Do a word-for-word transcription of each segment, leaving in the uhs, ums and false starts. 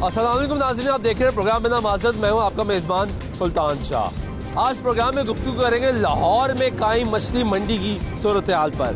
अस्सलाम वालेकुम नाज़रीन, आप देख रहे हैं प्रोग्राम बिना माज़रत। मैं हूं आपका मेज़बान सुल्तान शाह। आज प्रोग्राम में गुफ्तगू करेंगे लाहौर में कायम मछली मंडी की सूरत हाल पर।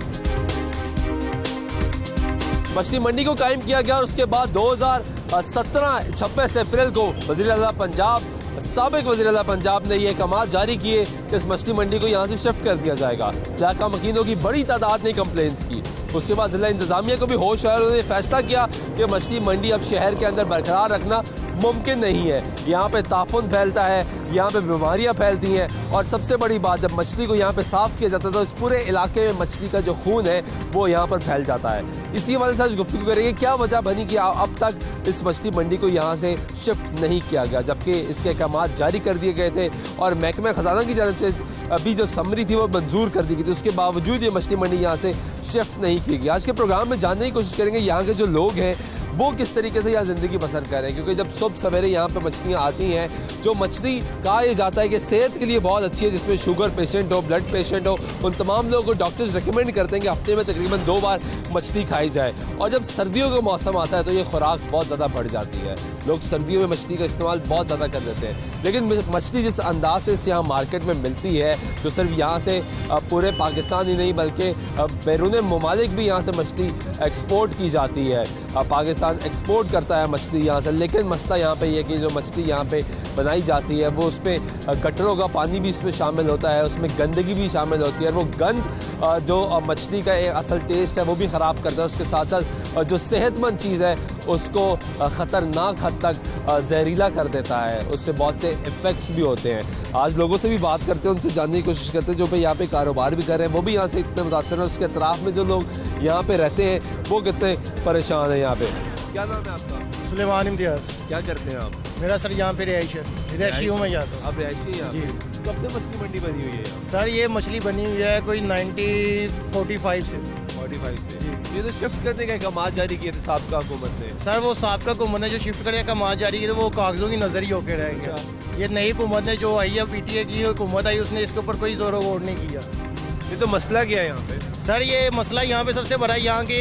मछली मंडी को कायम किया गया और उसके बाद दो हज़ार सत्रह छब्बीस अप्रैल को वज़ीर आला पंजाब साबिक वज़ीर आला पंजाब ने ये अहकाम जारी किए कि इस मछली मंडी को यहाँ से शिफ्ट कर दिया जाएगा। इलाका मकीनों की बड़ी तादाद ने कंप्लेंट्स की। उसके बाद जिला इंतजामिया को भी होश आया, उन्होंने फैसला किया कि मछली मंडी अब शहर के अंदर बरकरार रखना मुमकिन नहीं है। यहाँ पे ताफुन फैलता है, यहाँ पे बीमारियाँ फैलती हैं और सबसे बड़ी बात, जब मछली को यहाँ पे साफ़ किया जाता है तो इस पूरे इलाके में मछली का जो खून है वो यहाँ पर फैल जाता है। इसी हवाले से आज गुफ्तगू करेंगे क्या वजह बनी कि अब तक इस मछली मंडी को यहाँ से शिफ्ट नहीं किया गया, जबकि इसके अहकाम जारी कर दिए गए थे और महकमा खजाना की जानब से अभी जो समरी थी वो मंजूर कर दी गई थी। उसके बावजूद ये मछली मंडी यहाँ से शिफ्ट नहीं की गई। आज के प्रोग्राम में जानने की कोशिश करेंगे यहाँ के जो लोग हैं वो किस तरीके से यहाँ ज़िंदगी बसर कर रहे हैं, क्योंकि जब सुबह सवेरे यहाँ पे मछलियाँ आती हैं, जो मछली कहा यह जाता है कि सेहत के लिए बहुत अच्छी है, जिसमें शुगर पेशेंट हो, ब्लड पेशेंट हो, उन तमाम लोगों को डॉक्टर्स रिकमेंड करते हैं कि हफ्ते में तकरीबन दो बार मछली खाई जाए। और जब सर्दियों का मौसम आता है तो ये खुराक बहुत ज़्यादा बढ़ जाती है, लोग सर्दियों में मछली का इस्तेमाल बहुत ज़्यादा कर देते हैं। लेकिन मछली जिस अंदाज से इस यहाँ मार्केट में मिलती है, जो सिर्फ यहाँ से पूरे पाकिस्तान ही नहीं बल्कि बैरून ममालिक भी यहाँ से मछली एक्सपोर्ट की जाती है। पाकिस्तान एक्सपोर्ट करता है मछली यहाँ से, लेकिन मसला यहाँ पे ये कि जो मछली यहाँ पे बनाई जाती है वो उसमें गटरों का पानी भी इसमें शामिल होता है, उसमें गंदगी भी शामिल होती है और वो गंद जो मछली का एक असल टेस्ट है वो भी ख़राब करता है। उसके साथ साथ जो सेहतमंद चीज़ है उसको ख़तरनाक हद तक जहरीला कर देता है, उससे बहुत से इफ़ेक्ट्स भी होते हैं। आज लोगों से भी बात करते हैं, उनसे जानने की कोशिश करते हैं जो पे यहाँ पे कारोबार भी कर रहे हैं, वो भी यहाँ से इतने मुतासर हैं। उसके अतराफ़ में जो लोग यहाँ पे रहते हैं वो कितने परेशान हैं यहाँ पे। क्या नाम है आपका? सुलेमान इम्तियाज़। क्या करते हैं आप? मेरा सर यहाँ पे रिहाइश है, रिहायशी हूँ मैं यहाँ पे। आप रिहायशी हैं? जी। कब से मछली मंडी बनी हुई है सर? ये मछली बनी हुई है कोई नाइनटीन फोर्टी फाइव से। फोर्टी फाइव से जी। ये तो शिफ्ट करने का अहकाम जारी किए थे साबका हुकूमत ने। सर वो साबका हुकूमत ने जो शिफ्ट करने का अहकाम जारी किए थे वो कागजों की नजर ही होकर रह गया। ये नई हुकूमत ने जो आई है, पीटीए की हुकूमत आई, उसने इसके ऊपर कोई जोर वोर नहीं किया। ये तो मसला क्या है यहाँ पे? सर ये मसला यहाँ पे सबसे बड़ा, यहाँ की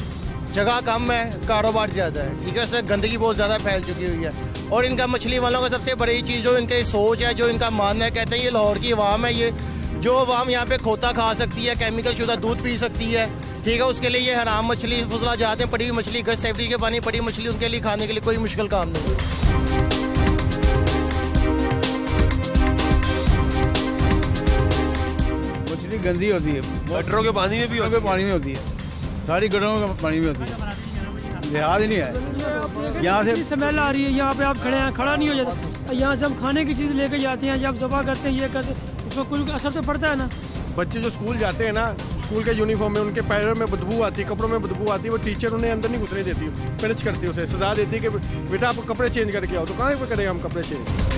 जगह कम है, कारोबार ज़्यादा है, ठीक है सर। गंदगी बहुत ज़्यादा फैल चुकी हुई है और इनका मछली वालों का सबसे बड़ी चीज़ जो इनकी सोच है, जो इनका मानना है, कहते हैं ये लाहौर की अवाम है, ये जो अवाम यहाँ पे खोता खा सकती है, केमिकल शुदा दूध पी सकती है, ठीक है, उसके लिए ये हराम मछली फुजला जाते हैं, पड़ी हुई मछली, घर सेफ्टी के पानी पड़ी मछली, उनके लिए खाने के लिए कोई मुश्किल काम नहीं है। मछली गंदी होती है, गटरों के पानी में भी होती है, पानी में होती है, सारी गटरों के पानी में होती है, लिहाज ही नहीं है। यहाँ से स्मेल आ रही है, यहाँ पे आप खड़े हैं, खड़ा नहीं हो जाता। यहाँ से हम खाने की चीज़ लेके जाते हैं, जब ज़बा करते हैं, ये करते हैं, उसमें कोई असर तो पड़ता है ना। बच्चे जो स्कूल जाते हैं ना, स्कूल के यूनिफॉर्म में उनके पैरों में बदबू आती है, कपड़ों में बदबू आती है, वो टीचर उन्हें अंदर नहीं घुसने देती, पिनच करती है, उसे सजा देती है कि बेटा आप कपड़े चेंज करके आओ। तो कहाँ पर करेंगे हम कपड़े चेंज?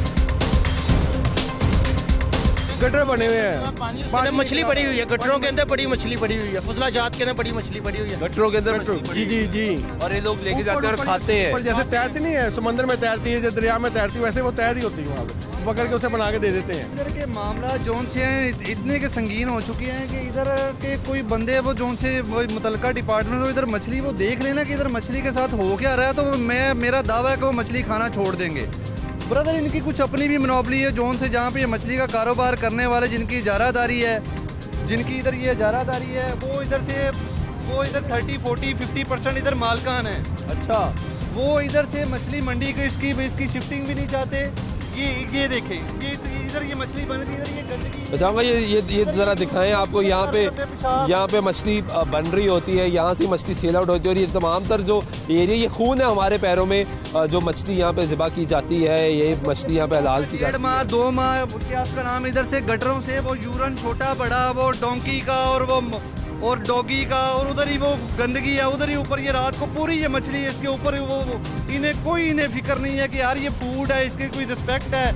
गटर बने हुए हैं, मछली पड़ी हुई है, गटरों के अंदर बड़ी मछली पड़ी हुई है, फुजला जात के अंदर बड़ी मछली पड़ी हुई है, गटरों के अंदर। जी जी जी। और ये लोग लेके जाते हैं और खाते हैं। पर जैसे तैरती नहीं है, समंदर में तैरती है, जैसे दरिया में तैरती है, वैसे वो तैर ही होती है, वहाँ पे पकड़ के उसे बना के दे देते हैं। इधर के मामला जोन से हैं इतने के संगीन हो चुके हैं कि इधर के कोई बंदे वो जोन से मुतलका डिपार्टमेंट, इधर मछली वो देख लेना कि इधर मछली के साथ हो क्या रहा है, तो मैं मेरा दावा है कि वो मछली खाना छोड़ देंगे। ब्रदर इनकी कुछ अपनी भी मोनोपोली है जोन से, जहाँ पे ये मछली का कारोबार करने वाले जिनकी इजारादारी है, जिनकी इधर ये इजारादारी है, वो इधर से वो इधर थर्टी फोर्टी फिफ्टी परसेंट इधर मालकान है। अच्छा। वो इधर से मछली मंडी को इसकी इसकी शिफ्टिंग भी नहीं चाहते। ये ये देखें, ये इधर ये मछली बन रही, इधर ये गंदगी। बताऊंगा ये ये ये जरा दिखाएं आपको, यहाँ पे यहाँ पे मछली बन रही होती है, यहाँ से मछली सेल आउट होती है और ये तमाम तर जो एरिया, ये खून है हमारे पैरों में, जो मछली यहाँ पे ज़िबा की जाती है, ये मछली यहाँ पे हलाल की जाती है। डेढ़ माह दो माह क्या आपका नाम, इधर से गटरों से वो यूरन छोटा बड़ा, वो डोंकी का और वो और डॉगी का, और उधर ही वो गंदगी है, उधर ही ऊपर ये रात को पूरी ये मछली है, इसके ऊपर वो, वो इन्हें कोई इन्हें फिक्र नहीं है कि यार ये फूड है, इसकी कोई रिस्पेक्ट है।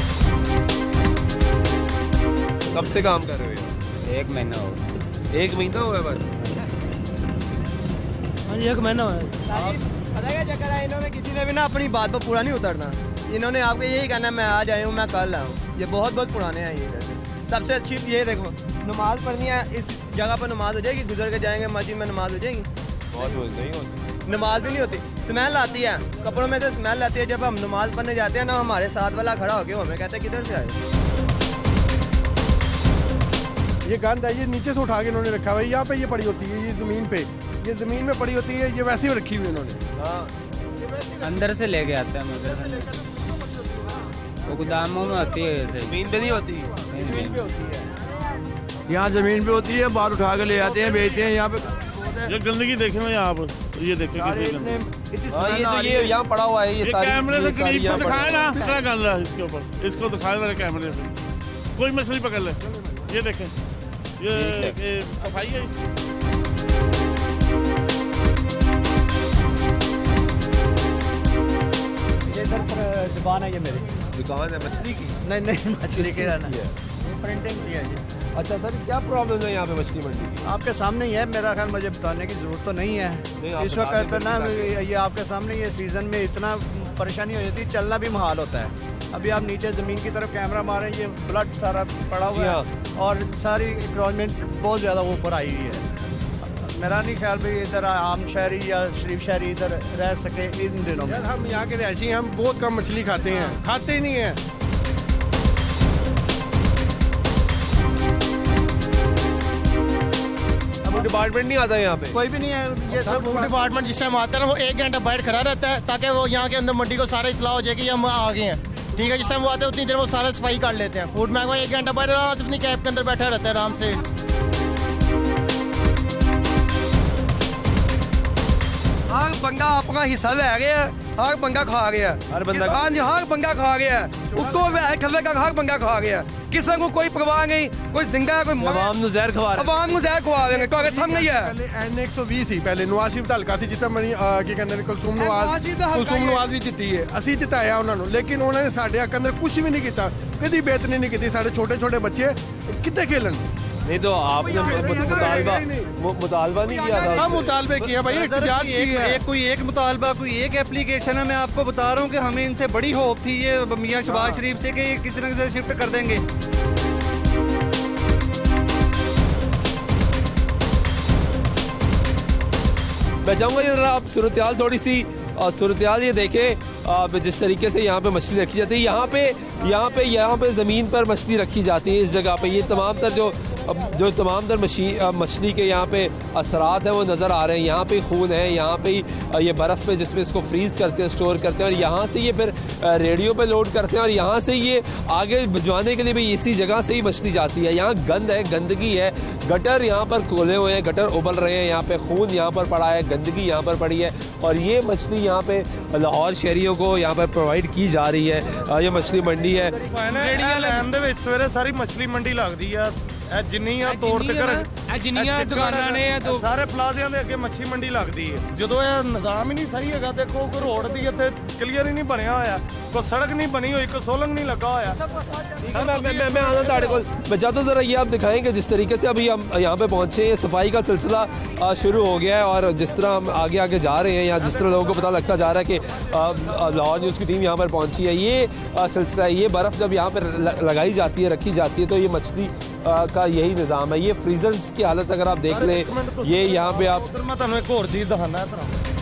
कब से काम कर रहे हो? एक महीना हो गया। एक महीना हुआ है बस? हाँ जी, एक महीना हुआ है। पता क्या चक्कर है, इन्होंने किसी ने भी ना अपनी बात पर पूरा नहीं उतरना, इन्होंने आपको यही कहना मैं आज आया हूँ, मैं कल आया हूँ। ये बहुत बहुत पुराने हैं ये। सबसे अच्छी ये देखो, नमाज पढ़नी है, इस जगह पर नमाज हो जाएगी, गुजर के जाएंगे मस्जिद में नमाज हो जाएगी। बहुत नहीं हो सकती। नमाज भी नहीं होती, स्मेल आती है, कपड़ों में से स्मेल आती है। जब हम नमाज पढ़ने जाते हैं ना, हमारे साथ वाला खड़ा होकर हमें कहते हैं किधर से आए। ये गंद है, ये नीचे से उठा के इन्होंने रखा हुआ है। यहाँ पे ये पड़ी होती है, ये ज़मीन पे, ये ज़मीन में पड़ी होती है, ये वैसे ही रखी हुई इन्होंने। अंदर से लेके आते हैं मगर वो गोदामों में होती है, ऐसे जमीन पे नहीं होती। यहाँ जमीन पे होती है, बाहर उठा के ले आते हैं, बेचते हैं। यहाँ पे ये गंदगी देखे ना यहाँ पर, ये देखे हाँ, ये तो ये यहाँ पड़ा हुआ है, ये ये सारी कैमरे से ये सारी करीब यहाँ से पड़ी दिखाए हुई ना है। कितना गंद है इसके ऊपर, इसको दिखाए ना कैमरे से, कोई मछली पकड़ ले। ये देखें, ये, ये सफाई है इसकी। ये सर दुकान है ये मेरी। दुकान है मछली की? नहीं नहीं मछली के किस चीज़ की है? प्रिंटिंग की है जी। अच्छा सर, क्या प्रॉब्लम है यहाँ पे मछली मंडी की? आपके सामने ही है, मेरा ख्याल मुझे बताने की जरूरत तो नहीं है। नहीं, आप इस बता वक्त दें, तो ना बिल्कुल ये आपके सामने, ये सीजन में इतना परेशानी हो जाती है, चलना भी मुहाल होता है। अभी आप नीचे ज़मीन की तरफ कैमरा मारें, ये ब्लड सारा पड़ा हुआ है और सारी इक्रोचमेंट बहुत ज़्यादा ऊपर आई हुई है। मेरा नहीं ख्याल भाई इधर आम शहरी या शरीफ शहरी इधर रह सके इन दिनों में। यार हम यहाँ के रहशी हैं, हम बहुत कम मछली खाते हैं, खाते ही नहीं हैं। डिपार्टमेंट नहीं आता यहाँ पे? कोई भी नहीं है। ये सब फूड डिपार्टमेंट जिस टाइम आता है ना, वो एक घंटा बाहर खड़ा रहता है ताकि वो यहाँ के अंदर मंडी को सारा इतला हो जाए कि हम आ गए हैं। ठीक है, जिस टाइम वो आते हैं उतनी देर वो सारा सफाई कर लेते हैं। फूड महंगा एक घंटा बाहर अपनी कैब के अंदर बैठा रहता है आराम से। हर बंदा अपना हिस्सा ले गया, हर बंदा खा गया, हर बंदा हाँ जी, हर बंदा खा गया, उसको खवे का हर बंदा खा गया। किसी को कोई परवाह नहीं, कोई जिंदा कोई अवाम नु जहर खवा रहे हैं। अवाम को जहर खवा देंगे, कागज सामने ही है। पहले एन एक सौ बीस ही पहले नवाज शरीफ ਦਾ ਹਲਕਾ ਸੀ ਜਿੱਥੇ ਮਣੀ ਕੀ ਕਹਿੰਦੇ ਨੇ ਕੁਲਸੂਮ ਨਵਾਜ਼ ਕੁਲਸੂਮ ਨਵਾਜ਼ ਵੀ ਜਿੱਤੀ ਹੈ, ਅਸੀਂ ਜਿਤਾਇਆ ਉਹਨਾਂ ਨੂੰ, ਲੇਕਿਨ ਉਹਨਾਂ ਨੇ ਸਾਡੇ ਹੱਕ ਅੰਦਰ ਕੁਝ ਵੀ ਨਹੀਂ ਕੀਤਾ, ਕਦੀ ਬੇਤਨੀ ਨਹੀਂ ਕੀਤੀ। ਸਾਡੇ ਛੋਟੇ ਛੋਟੇ ਬੱਚੇ ਕਿੱਥੇ ਖੇਲਣ? नहीं तो आपने मुतालबा वो मुतालबा नहीं किया था? हम मुतालबे किए भाई, एहतजाज एक, किए हैं। एक कोई एक मुतालबा, कोई एक एप्लीकेशन है। मैं आपको बता रहा हूँ कि हमें इनसे बड़ी होप थी ये मियाँ शहबाज शरीफ से कि ये किसी न किसी शिफ्ट कर देंगे। मैं चाहूँगा ये जरा आप सूरत-ए-हाल थोड़ी सी और सूरत-ए-हाल ये देखें, आप जिस तरीके से यहाँ पे मछली रखी जाती है, यहाँ पे यहाँ पे यहाँ पे ज़मीन पर मछली रखी जाती है इस जगह पे। ये तमाम तर जो जो तमाम तर मछली के यहाँ पे असरात हैं वो नज़र आ रहे हैं। यहाँ पे खून है, यहाँ पे ये बर्फ़ पे जिसमें इसको फ्रीज़ करते हैं, स्टोर करते हैं और यहाँ से ये फिर रेडियो पे लोड करते हैं और यहाँ से ये आगे भिजवाने के लिए भी इसी जगह से ही मछली जाती है। यहाँ गंद है, गंदगी है, गटर यहाँ पर खोले हुए हैं, गटर उबल रहे हैं, यहाँ पे खून यहाँ पर पड़ा है, गंदगी यहाँ पर पड़ी है और ये मछली यहाँ पे लाहौर शहरियों को यहाँ पर प्रोवाइड की जा रही है। ये मछली मंडी है। सवेरे सारी मछली मंडी लगती है, जिन्नी आ तोड़ ते कर जिन्नियां दुकानां ने सारे ਪਲਾਜ਼ਿਆਂ ਦੇ ਅੱਗੇ ਮੱਛੀ ਮੰਡੀ ਲੱਗਦੀ ਹੈ। ਜਦੋਂ ਇਹ ਨਿਜ਼ਾਮ ਹੀ ਨਹੀਂ ਸਹੀ ਹੈਗਾ, ਦੇਖੋ ਕੋਈ ਰੋਡ ਦੀ ਇੱਥੇ ਕਲੀਅਰ ਹੀ ਨਹੀਂ ਬਣਿਆ ਹੋਇਆ, ਕੋਈ ਸੜਕ नहीं बनी हुई, कोई सोलंग नहीं लगा होया। मैं मैं मैं आना था को मैं चाहता हूँ ज़रा ये आप दिखाएंगे जिस तरीके से अभी हम यहाँ पे पहुँचे हैं, सफाई का सिलसिला शुरू हो गया है और जिस तरह हम आगे आगे जा रहे हैं या जिस तरह लोगों को पता लगता जा रहा है कि लाहौर न्यूज़ की टीम यहाँ पर पहुँची है, ये सिलसिला है। ये बर्फ़ जब यहाँ पर लगाई जाती है, रखी जाती है, तो ये मछली का यही निज़ाम है। ये फ्रीजर्स की हालत अगर आप देख लें, ये यहाँ पे आप मैं ਤੁਹਾਨੂੰ एक और चीज़ दिखाना है।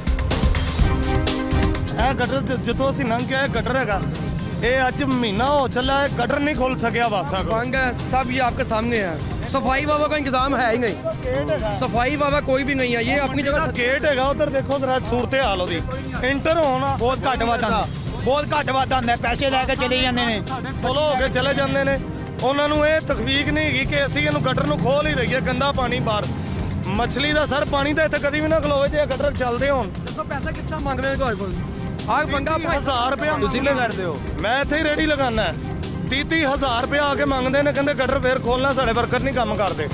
ਇਹ ਗਟਰ ਜਿੱਥੋਂ ਅਸੀਂ ਲੰਘ ਕੇ ਆਏ ਗਟਰ ਹੈਗਾ, ਇਹ ਅੱਜ ਮਹੀਨਾ ਹੋ ਚੱਲਾ ਹੈ, ਗਟਰ नहीं खोल सकिया वासा को। मांग है सब ये आपके सामने है। सफाई बाबा का इंतजाम है ही नहीं, सफाई बाबा कोई भी नहीं है। ये अपनी जगह गेट है उधर देखो जरा सूरत हाल होगी, इंटर होना बहुत घट वादा बहुत घट वादा ਹੁੰਦਾ, ਪੈਸੇ ਲੈ ਕੇ ਚਲੇ ਜਾਂਦੇ ਨੇ, ਫੋਲੋ ਹੋ ਕੇ ਚਲੇ ਜਾਂਦੇ ਨੇ। ਉਹਨਾਂ ਨੂੰ ਇਹ ਤਖਵੀਕ ਨਹੀਂ ਹੈਗੀ ਕਿ ਅਸੀਂ ਇਹਨੂੰ ਗਟਰ ਨੂੰ ਖੋਲ ਹੀ ਦਈਏ, ਗੰਦਾ ਪਾਣੀ ਬਾਹਰ। ਮਛਲੀ ਦਾ ਸਰ ਪਾਣੀ ਤਾਂ ਇੱਥੇ ਕਦੀ ਵੀ ਨਾ ਖਲੋਵੇ ਜੇ ਗਟਰ ਚੱਲਦੇ ਹੋਣ। देखो पैसा कितना मांग रहे हैं ਤੁਹਾਡੇ ਕੋਲ? ਆਹ ਬੰਦਾ ਹਜ਼ਾਰ ਰੁਪਇਆ ਤੁਸੀਂ ਕੀ ਕਰਦੇ ਹੋ? ਮੈਂ ਇੱਥੇ ਹੀ ਰੇੜੀ ਲਗਾਉਣਾ ਹੈ। ਤੀਹ ਤੀਹ ਹਜ਼ਾਰ ਰੁਪਇਆ ਆ ਕੇ ਮੰਗਦੇ ਨੇ, ਕਹਿੰਦੇ ਗਟਰ ਫੇਰ ਖੋਲਣਾ, ਸਾਡੇ ਵਰਕਰ ਨਹੀਂ ਕੰਮ ਕਰਦੇ।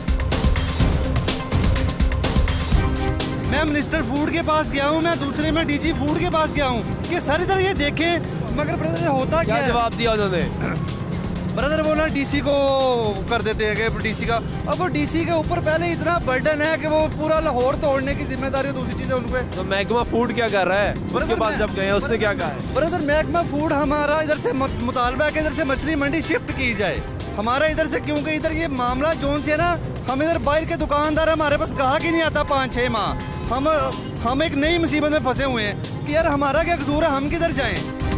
मैं मिनिस्टर फूड के पास गया हूँ, मैं दूसरे में डीजी फूड के पास गया हूँ कि सर इधर ये देखें, मगर ब्रदर होता क्या है? जवाब दिया उन्होंने? ब्रदर वो ना डीसी को कर देते हैं कि डीसी का, अब वो डीसी के ऊपर पहले इतना बर्डन है कि वो पूरा लाहौर तोड़ने की जिम्मेदारी है, दूसरी चीजें उन पे। तो महकमा फूड क्या कर रहा है? उसके पास जब गए उसने क्या कहा है? ब्रदर महकमा फूड हमारा इधर से मुतालबा है कि इधर से मछली मंडी शिफ्ट की जाए हमारा इधर से, क्योंकि इधर ये मामला जोन से ना, हम इधर बाहर के दुकानदार हमारे पास गाहक ही नहीं आता पाँच छः माह। हम हम एक नई मुसीबत में फंसे हुए हैं कि यार हमारा क्या कसूर है, हम किधर जाएं।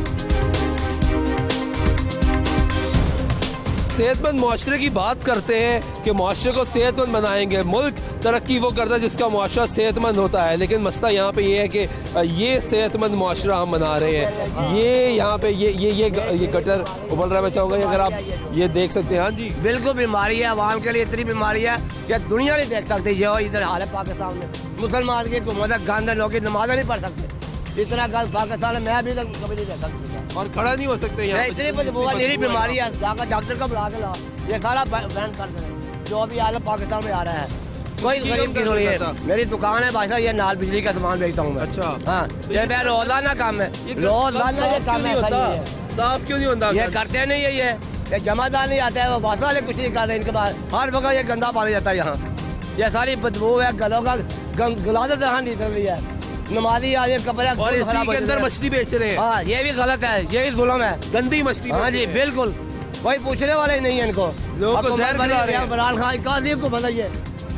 सेहतमंद मुआशरे की बात करते हैं कि मुआशरे को सेहतमंद बनाएंगे, मुल्क तरक्की वो करता है जिसका मुआशरा सेहतमंद होता है। लेकिन मसला यहाँ पे ये है कि ये सेहतमंद मुआशरा हम बना रहे हैं। ये यहाँ पे ये ये ये ये गटर उबल रहा है। मैं चाहूँगा अगर आप ये देख सकते हैं। हाँ जी, बिल्कुल बीमारी है, आवाम के लिए इतनी बीमारी है कि दुनिया नहीं देख सकती। जो इधर हाल है पाकिस्तान में, मुसलमान की हुकूमत गंद है, लोग नमाज नहीं पढ़ सकते। इतना गंद पाकिस्तान में मैं अभी तक कभी नहीं देखा और खड़ा नहीं हो सकते यहाँ। इतनी मेरी बीमारी है, जाकर डॉक्टर का बुला के लाओ, ये सारा बैन कर दें। जो भी हाल पाकिस्तान में आ रहा है, कोई गरीब की नहीं है। मेरी दुकान है भाई साहब, ये नाल बिजली का सामान बेचता हूँ मैं। अच्छा, हाँ, ये मेरा रोजाना काम है, रोजाना ये काम है। साफ क्यों नहीं होता? ये करते नहीं है, ये ये जमादार नहीं आता है, वो बासा वाले कुछ नहीं करते। इनके पास हर वक्त ये गंदा पानी जाता है यहाँ। ये सारी बदबू है, गलों का गुलाब तरह निकल रही है। नमाजी आ रही कपड़े और इसी के अंदर मछली बेच रहे हैं। हाँ, ये भी गलत है, ये भी जुल्म है, गंदी मछली। हाँ जी बिल्कुल, कोई पूछने वाले ही नहीं है इनको। लोगों को जहर खिला रहे हैं। इमरान खान का नहीं को बताइए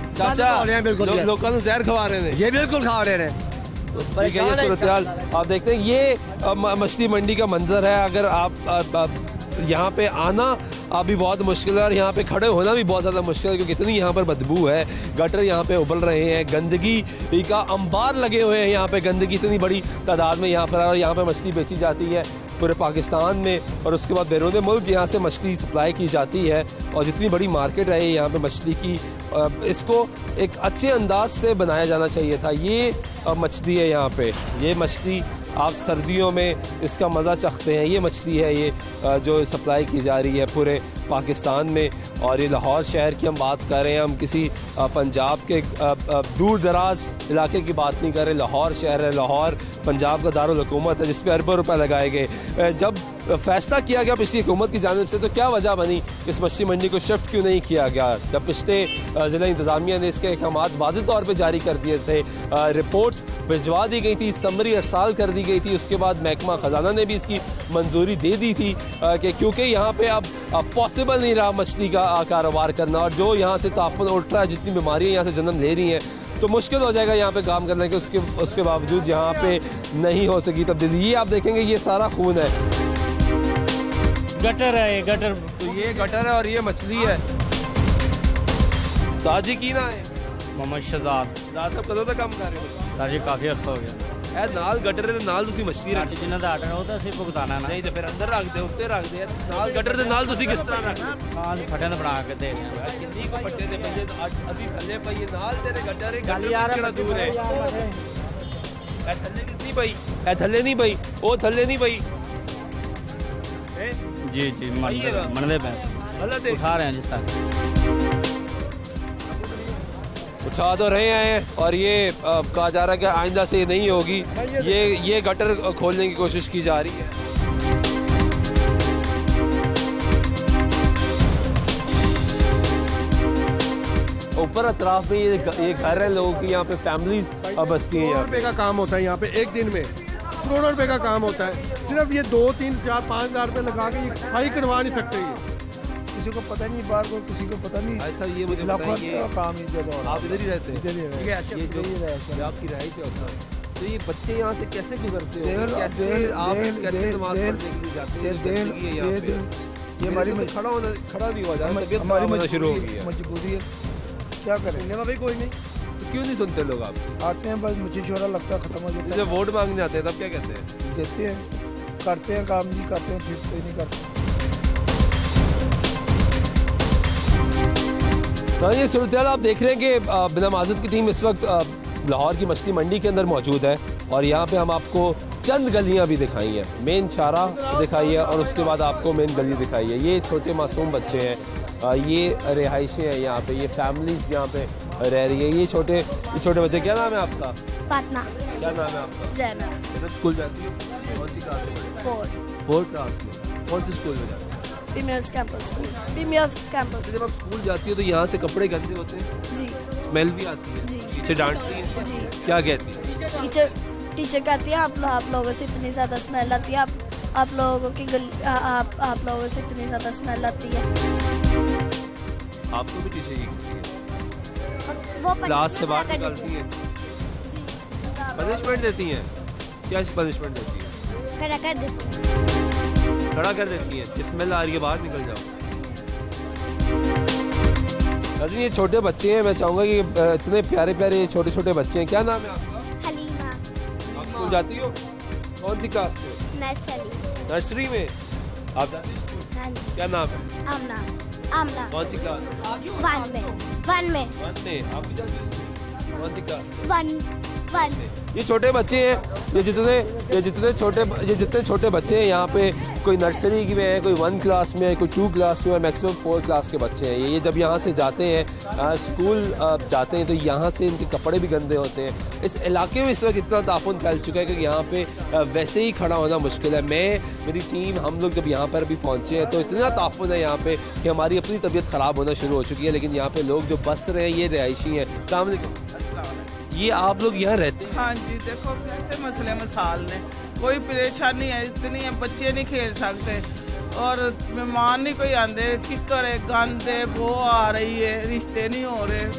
चाचा, बिल्कुल लोगों को जहर खवा रहे हैं। ये बिल्कुल खा रहे हैं। ठीक है, ये सूरत आप देखते हैं। ये मछली मंडी का मंजर है। अगर आप यहाँ पे आना अभी बहुत मुश्किल है और यहाँ पे खड़े होना भी बहुत ज़्यादा मुश्किल है, क्योंकि इतनी यहाँ पर बदबू है। गटर यहाँ पे उबल रहे हैं, गंदगी का अंबार लगे हुए हैं। यहाँ पे गंदगी इतनी बड़ी तादाद में यहाँ पर और यहाँ पे मछली बेची जाती है पूरे पाकिस्तान में, और उसके बाद बैरून मुल्क यहाँ से मछली सप्लाई की जाती है। और जितनी बड़ी मार्केट है यहाँ पे मछली की, इसको एक अच्छे अंदाज से बनाया जाना चाहिए था। ये मछली है यहाँ पे, ये मछली आप सर्दियों में इसका मज़ा चखते हैं। ये मछली है ये जो सप्लाई की जा रही है पूरे पाकिस्तान में। और ये लाहौर शहर की हम बात कर रहे हैं, हम किसी पंजाब के दूर दराज इलाके की बात नहीं कर रहे। लाहौर शहर है, लाहौर पंजाब का दारुल हुकूमत है, जिस पे अरबों रुपए लगाए गए। जब फैसला किया गया पिछली हुकूमत की जानिब से, तो क्या वजह बनी इस मछली मंडी को शिफ्ट क्यों नहीं किया गया? जब पिछले ज़िला इंतज़ामिया ने इसके अहकाम वाज़ेह तौर पर जारी कर दिए थे, रिपोर्ट्स भिजवा दी गई थी, समरी अरसाल कर दी गई थी, उसके बाद महकमा ख़जाना ने भी इसकी मंजूरी दे दी थी कि क्योंकि यहाँ पे अब पॉसिबल नहीं रहा मछली का कारोबार करना, और जो यहाँ से ताफ़ुन उठ रहा है, जितनी बीमारियाँ यहाँ से जन्म ले रही हैं, तो मुश्किल हो जाएगा यहाँ पे काम करने के। उसके उसके बावजूद यहाँ पे नहीं हो सकी तब्दीली। ये आप देखेंगे ये सारा खून है, गटर है, ये गटर। तो ये गटर है और ये मछली है। साजी की ना है मोहम्मद शहजाद साहब कदों तक काम कर रहे हो? सर जी काफ़ी अर्सा हो गया। ए नाल गटर दे नाल तुसी मछली रख जिन्हां दा आर्डर होता सी भुगताना ना। नहीं तो फिर अंदर रख दे, उत्ते रख दे। नाल गटर दे नाल तुसी किस तरह रख? नाल फटे बना के दे रहे हैं। कितनी को फटे दे बंदे अभी थल्ले पई नाल तेरे गटर है, गल यार कितना दूर है? ए थल्ले कितनी पई? ए थल्ले नहीं पई, ओ थल्ले नहीं पई। जी जी मनदे पे गलत है, उठा रहे हैं जी सर, उठा तो रहे हैं। और ये आ, कहा जा रहा है कि आइंदा से नहीं होगी। ये ये गटर खोलने की कोशिश की जा रही है। ऊपर अतराफ में ये ये घर है, लोगों की यहाँ पे फैमिलीज बसती हैं। करोड़ों रुपए का काम होता है यहाँ पे, एक दिन में करोड़ों रुपए का काम होता है। सिर्फ ये दो तीन चार पाँच हजार रुपए लगा के ये सफाई करवा नहीं सकते। ये किसी को पता नहीं, बाहर को किसी को पता नहीं। ऐसा ये मुझे लाखों बताइए, का काम इधर हो रहा है। आप इधर ही रहते हैं? इधर ही रहते हैं। ये जो ये आपकी रहायश है होता है, तो ये बच्चे यहाँ से कैसे गुजरते हो? देर- कैसे देर- आप देर- कैसे देर- नमाज देर- पढ़ने के लिए जाते हैं? देर- जो देर- गंदगी है यहाँ देर- पे। ये हमारी मेरे से तो खड़ा होना खड़ा भी हो जाए, तबीयत हमारी खराब होना शुरू हो गई मजबूरी है। मजबूरी है, क्या करें? भाई कोई नहीं, तो क्यों नहीं सुनते लोग? आप आते हैं बस मुझे छोरा लगता है खत्म हो जाता जब है। वोट मांगने आते हैं तब क्या कहते हैं? देते हैं, करते हैं काम जी, करते हैं, फिर कोई नहीं करता। तो ये सूरत आप देख रहे हैं कि बिना माजूद की टीम इस वक्त लाहौर की मछली मंडी के अंदर मौजूद है, और यहाँ पे हम आपको चंद गलियाँ भी दिखाई हैं, मेन शारा दिखाई है, और उसके बाद आपको मेन गली दिखाई है। ये छोटे मासूम बच्चे हैं, ये रिहाइशें हैं यहाँ पे, ये फैमिलीज यहाँ पे रह रही है। ये छोटे ये छोटे बच्चे, क्या नाम है आपका? फातिमा। क्या नाम है आपका? ज़ैनब। स्कूल जाती हो? कौन सी क्लास में? फोर्थ। फोर्थ क्लास में। कौन से स्कूल में जाती हो? Females campus school. Females campus. जब आप स्कूल जाती हो तो यहाँ से कपड़े गंदे होते हैं? जी। स्मेल भी आती है? जी। टीचर डांटती है? जी। क्या कहती है? टीचर टीचर कहती है आप आप लोगों से इतनी ज़्यादा स्मेल आती है, आप आप लोगों की गल आप आप लोगों से इतनी ज़्यादा स्मेल आती है। आपको भी टीचर ये कहती है? वो क्लास से बाहर निकालती है? पनिशमेंट देती हैं? क्या पनिशमेंट देती है? खड़ा कर देती खड़ा कर देती हैं। स्मेल आ रही है, बाहर निकल जाओ। नाज़रीन ये छोटे बच्चे हैं, मैं चाहूँगा कि इतने प्यारे प्यारे छोटे छोटे बच्चे हैं। क्या नाम है आपका? हलीमा। आप स्कूल जाती हो? कौन सी क्लास में? नर्सरी। नर्सरी में आप जाती हो स्कूल? हाँ जी। क्या नाम है? आमना। आमना। कौन सी क्लास? वन में। वन में। वन में। आप भी जाती हो स्कूल? कौन सी क्लास? वन। वन। ये छोटे बच्चे हैं, ये जितने ये जितने छोटे ये जितने छोटे बच्चे हैं यहाँ पे, कोई नर्सरी में है, कोई वन क्लास में है, कोई टू क्लास में है, मैक्सिमम फोर क्लास के बच्चे हैं। ये जब यहाँ से जाते हैं आ, स्कूल आ, जाते हैं तो यहाँ से इनके कपड़े भी गंदे होते हैं। इस इलाके में इस वक्त इतना ताफुन फैल चुका है कि यहाँ पे आ, वैसे ही खड़ा होना मुश्किल है। मैं मेरी टीम हम लोग जब यहाँ पर अभी पहुँचे हैं तो इतना ताफुन है यहाँ पे कि हमारी अपनी तबीयत ख़राब होना शुरू हो चुकी है। लेकिन यहाँ पे लोग जो बस रहे हैं ये रिहायशी हैं। अस्सलाम वालेकुम। ये आप लोग यहाँ रहते हैं? हाँ जी, देखो कैसे मसले मसाल ने, कोई परेशानी है इतनी है, बच्चे नहीं खेल सकते और मेहमान नहीं कोई आते, चिक्कर है, गंद है, वो आ रही है, रिश्ते नहीं हो रहे।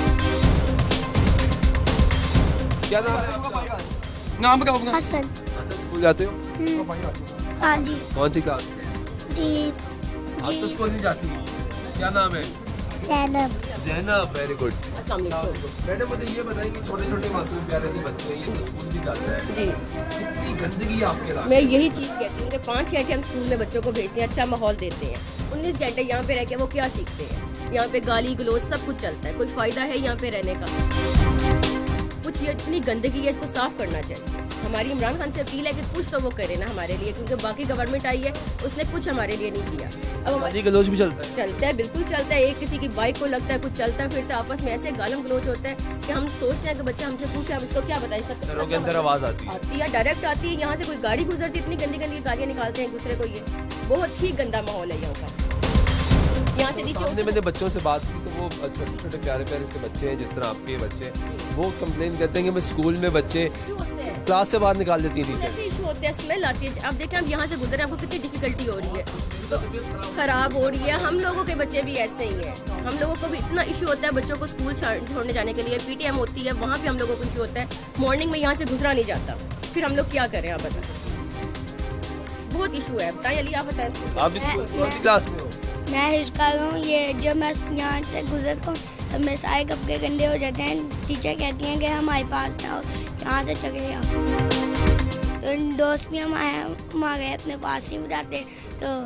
क्या नाम है आपका? नाम बताओ अपना। हसन। हसन, स्कूल जाते हो? हाँ जी। कौन सी क्लास? जी। आज तो स्कूल नहीं जाती। क्या नाम है? Zainab. Zainab, very good. Madam मुझे ये बताइए कि छोटे छोटे मासूम प्यारे से बच्चे हैं, ये तो स्कूल भी जाते हैं जी, कितनी गंदगी है आपके इलाके? मैं यही चीज़ कहती हूँ कि पाँच घंटे हम स्कूल में बच्चों को भेजते हैं, अच्छा माहौल देते हैं, उन्नीस घंटे यहाँ पे रह के वो क्या सीखते हैं? यहाँ पे गाली गलोच सब कुछ चलता है, कोई फायदा है यहाँ पे रहने का? कुछ ये इतनी गंदगी है, इसको साफ करना चाहिए। हमारी इमरान खान से अपील है कि कुछ तो वो करे ना हमारे लिए, क्योंकि बाकी गवर्नमेंट आई है उसने कुछ हमारे लिए नहीं किया। अब गाली गलोच भी चलता है? चलता है, बिल्कुल चलता है। एक किसी की बाइक को लगता है, कुछ चलता फिरता आपस में ऐसे गालम गलोच होता है कि हम सोचते हैं कि बच्चा हमसे पूछे, हम इसको क्या बताएं। घरों के अंदर आवाज आती है, आती है, डायरेक्ट आती है। यहाँ से कोई गाड़ी गुजरती इतनी गंदी गंदी गालियाँ निकालते हैं एक दूसरे को, ये बहुत ही गंदा माहौल है यहाँ का। यहाँ से नीचे मैंने बच्चों से बात की तो वो छोटे छोटे प्यारे प्यारे से बच्चे हैं जिस तरह आपके बच्चे, वो कंप्लेन करते हैं कि मैं स्कूल में बच्चे क्लास से बाहर निकाल देती है टीचर। इशू होते हैं, स्मेल आती है। अब देखें, अब यहाँ से गुजरे आपको कितनी डिफिकल्टी हो रही है, तो खराब हो रही है। हम लोगों के बच्चे भी ऐसे ही हैं, हम लोगों को भी इतना इशू होता है बच्चों को स्कूल छोड़ने जाने के लिए। पीटीएम होती है, वहाँ पे हम लोगों को इशू होता है, मॉर्निंग में यहाँ से गुजरा नहीं जाता, फिर हम लोग क्या करें? आप बताएं, बहुत इशू है। बताएं अली, आप बताएं। आप कौन सी क्लास में हो? मैं हिचका रहा हूँ। ये जब मैं यहाँ से गुजरता हूँ तब मेरे सारे कपड़े गंदे हो जाते हैं। टीचर कहती हैं कि हमारे पास ना हो, यहाँ से चले जाओ। तो दोस्त भी हम आए हम आ गए अपने पास ही जाते तो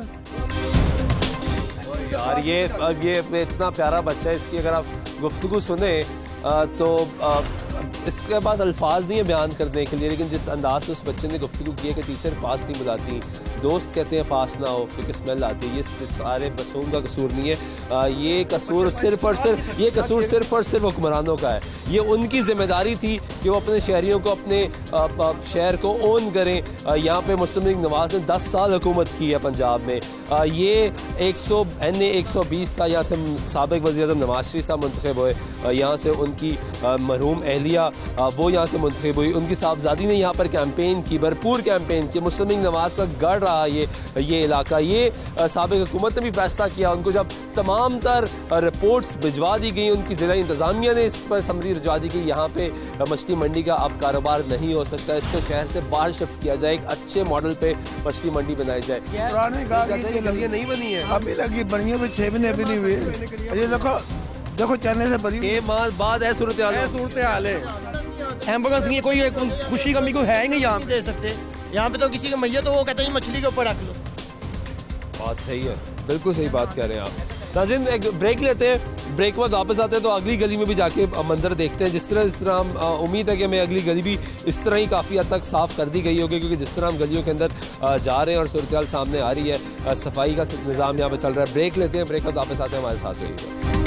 यार ये ये इतना प्यारा बच्चा है, इसकी अगर आप गुफ्तगू सुने तो इसके बाद अल्फाज नहीं है बयान करने के लिए, लेकिन जिस अंदाज से उस बच्चे ने गुफ्तगू की है कि टीचर पास नहीं बुलाती, दोस्त कहते हैं पास ना हो क्योंकि स्मेल आती है, ये सारे मासूम का कसूर नहीं है। आ, ये कसूर सिर्फ और सिर्फ ये कसूर सिर्फ और सिर्फ हुक्मरानों का है। ये उनकी जिम्मेदारी थी कि वो अपने शहरियों को, अपने आ, आ, शहर को ओन करें। यहाँ पे मुस्लिम लीग नवाज ने दस साल हुकूमत की है पंजाब में। आ, ये एक सौ एन ए एक सौ बीस था, यहाँ से साबिक वज़ीर आज़म नवाज शरीफ साहब मुंतखब हुए, यहाँ से उनकी मरहूम अहलिया वो यहाँ से मुंतखब हुई, उनकी साहबजादी ने यहाँ पर कैंपेन की, भरपूर कैंपेन की। मुस्लिम लीग नवाज का गढ़ रहा ये ये इलाका। ये साबिक हुकूमत ने भी फैसला किया, उनको जब तमाम तर रिपोर्ट्स भिजवा दी गई, उनकी ज़िला इंतज़ामिया ने इस पर समरी भिजवा दी कि यहाँ पे मछली मंडी का अब कारोबार नहीं हो सकता, इसको शहर से बाहर शिफ्ट किया जाए, एक अच्छे मॉडल पे मछली मंडी बनाई जाए। पुराने गलियाँ नहीं बनी है, अभी लगी, बनी हुई छह महीने भी नहीं हुए। ये देखो देखो चलने से बड़ी छह माह बाद है सूरत हाल सूरत हाल है। एम्बुलेंस नहीं है, कोई खुशी कमी को है ही नहीं यहाँ दे सकते। यहाँ पे तो किसी का मैया तो वो कहते हैं मछली के ऊपर रख लो। बात सही है, बिल्कुल सही बात कह रहे हैं आप। नाज़रीन एक ब्रेक लेते हैं, ब्रेक के बाद वापस आते हैं तो अगली गली में भी जाके मंजर देखते हैं। जिस तरह जिस तरह हम उम्मीद है कि हमें अगली गली भी इस तरह ही काफ़ी हद तक साफ़ कर दी गई होगी, क्योंकि जिस तरह हम गलियों के अंदर जा रहे हैं और सूरत हाल सामने आ रही है, सफाई का निज़ाम यहाँ पर चल रहा है। ब्रेक लेते हैं, ब्रेक के बाद वापस आते हैं, हमारे साथ रहिएगा।